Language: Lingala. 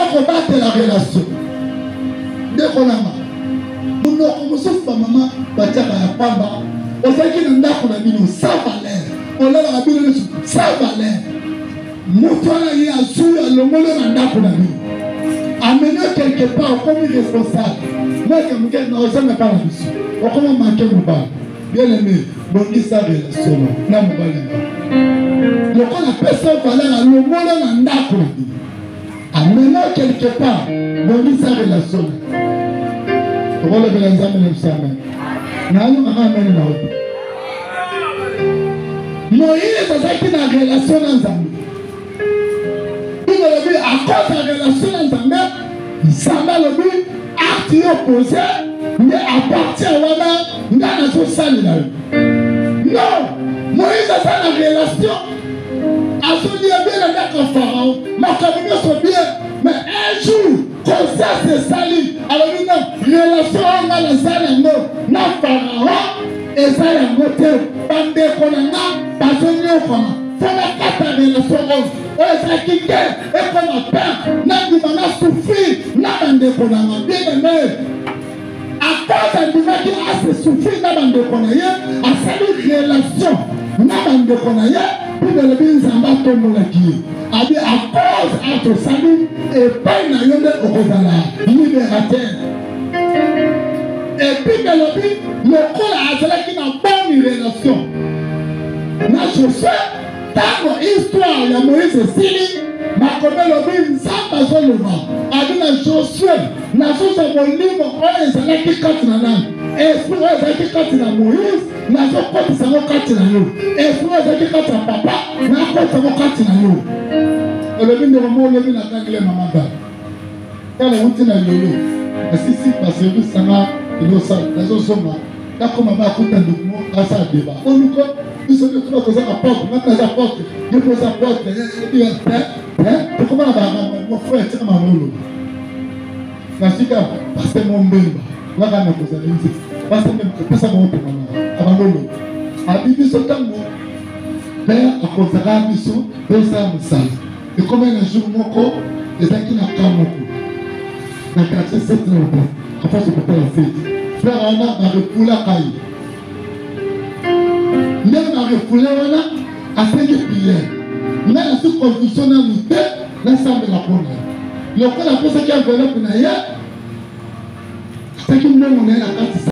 combattre la relation. Dès qu'on a mal. Nous ne sommes pas maman, Batiaka ya Pamba. On sait qu'il y a un bino sans valeur. On a la bino sans valeur. Moutouana y a su le monde n'a pas la amener quelque part comme responsable. Moi, comme quelqu'un n'a jamais pas la mission. On commence à manquer mon bal. Bien aimé, bon, il s'est relation. Non, mon bal. Donc, on appelle ça valeur. Le monde n'a pas la mission. Amener quelque part, bon, il s'est relation. On va le faire ensemble, nous sommes. Nous allons Moïse, c'est ça qui a une relation ensemble. À cause de la relation ensemble, ça m'a le but, acte opposé, mais à partir de là, nous avons sali là. Non, Moïse a ça la relation. À son lieu bien avec un pharaon, ma famille sont bien, mais un jour, comme ça c'est sali. Alors non, relation on la sali non, na pharaon et ça la moté, bande konana, bazonyo kona. Faut la carte de relation. Et qui et comme un père, n'a souffert, n'a bien aimé. À cause de qui a souffert, n'a à cette relation, n'a pour le bien s'embattre mon acquis. À cause de salut et pas une aïe au Rosala, libérateur. Et puis le col à celle qui n'a pas une relation. N'a chaussé. Dans l'histoire, il y a Moïse et Sili, ma commune Alobi, ça va sur le vent. Avec la Josué, la chose de mon livre, on est allé qui quand il a et pour eux, c'est qui quand il a Moïse, la chose quand il a quand il a et pour eux, c'est qui quand il a papa, la chose quand il a le bin de Romo, le bin a tanglé maman. Quand la routine a lolo, si, parce que vous savez, il y a ça, la chose sombre. Là, comme on va écouter un document, à ça débat. On nous compte. Ils sont tous les gens à porte, maintenant ils apportent, ils posent à porte, comment on va mon frère, c'est ma molo. La chica, parce que mon bébé, là, on a posé les musiques, parce que même, c'est ça mon père, à ma molo. À Bibi, c'est un mot. Père, à cause de la mission, père, ça me sale. Et comme un jour, mon corps, les gens qui n'ont qu'à mon coup. Dans le quartier, c'est très bon. En fait, je peux pas le faire. Frère, on a refoulé la caille. Même à refouler, on a assez de prières. Même à ce condition dans le tête, l'ensemble de la première. Le cas, la personne qui a enveloppé, c'est qu'il me monnaie la carte